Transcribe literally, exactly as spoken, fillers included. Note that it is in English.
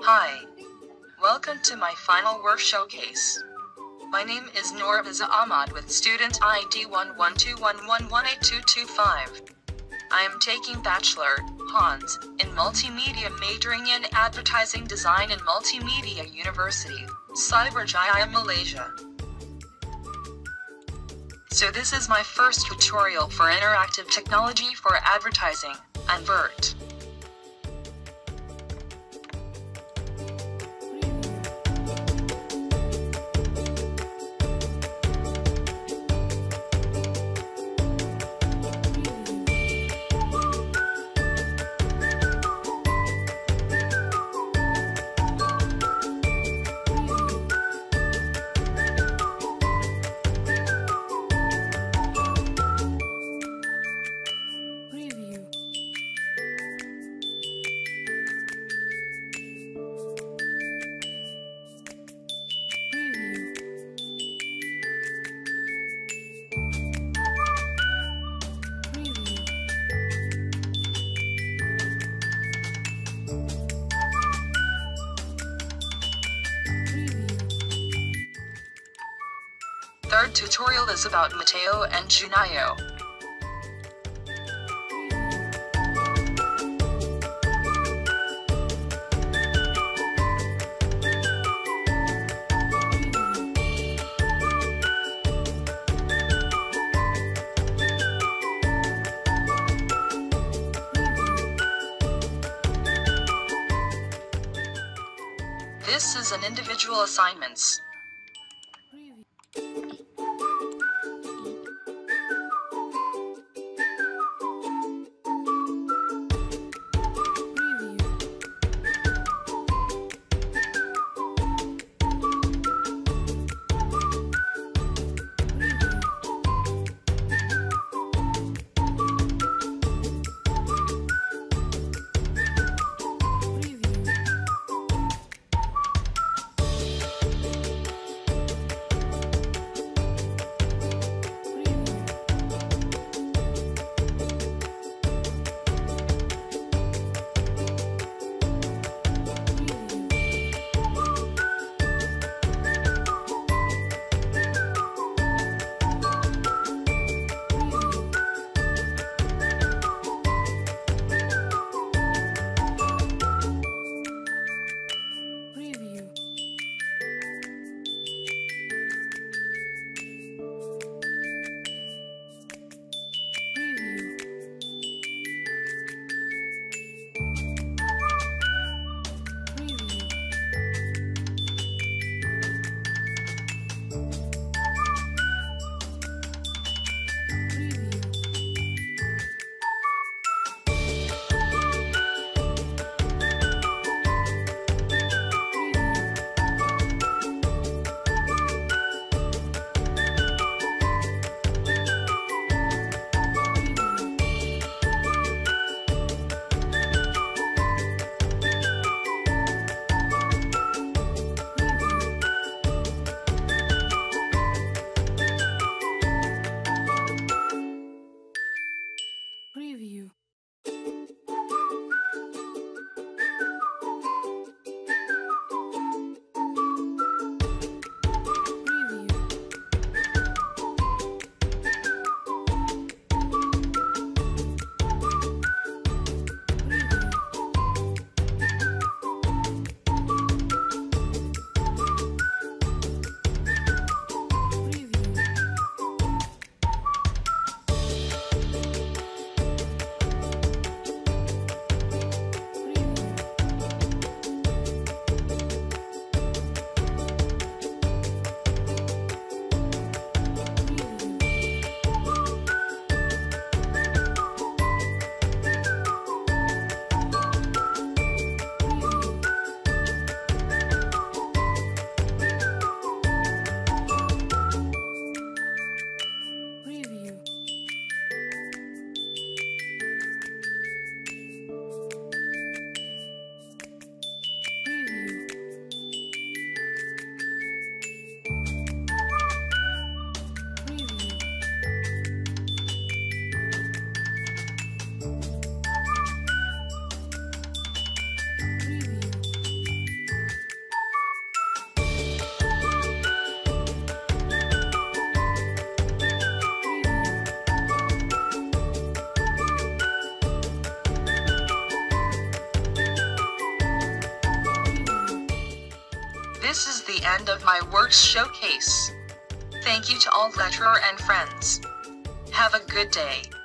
Hi. Welcome to my final work showcase. My name is Norviza Ahmad with student I D one one two one one one eight two two five. I am taking Bachelor, Hans, in Multimedia majoring in Advertising Design in Multimedia University, Cyberjaya, Malaysia. So this is my first tutorial for interactive technology for advertising, Advert. Third tutorial is about Mateo and Junayo. This is an individual assignments. This is the end of my works showcase. Thank you to all lecturer and friends. Have a good day.